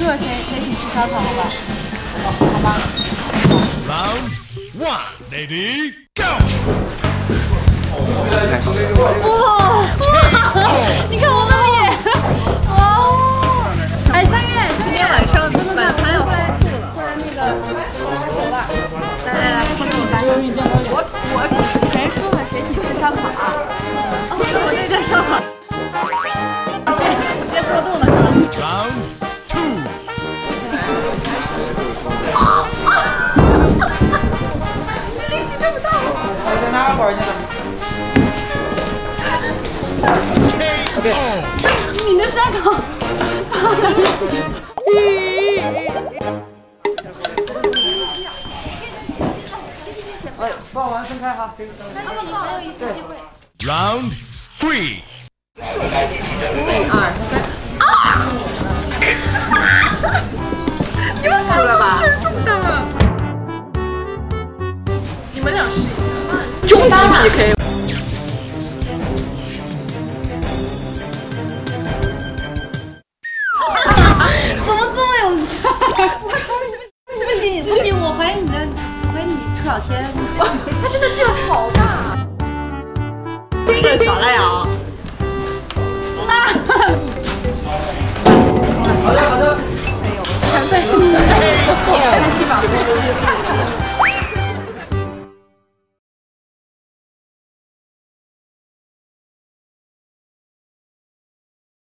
了谁请吃烧烤，好吧？好吧。 Round 1, lady, go！ 哇！你看我的脸！哇！哎，3月， 今天晚上晚餐要过来那个拍手吧。来，我谁输了谁请吃烧烤啊？ 我那个烧烤。直接过动了是吧 Round 2。 你力气这么大吗？ 你在哪玩去了？ 你的烧烤放在一起。 哎，放完分开哈。 还有一次机会。 Round 3。 1、2、3。啊！ 你们出来吧！ 这么大了。 你们俩试一下。终极 PK。 怎么这么有劲？不行，我怀疑你出小千，他真的劲儿好大。 这耍赖啊！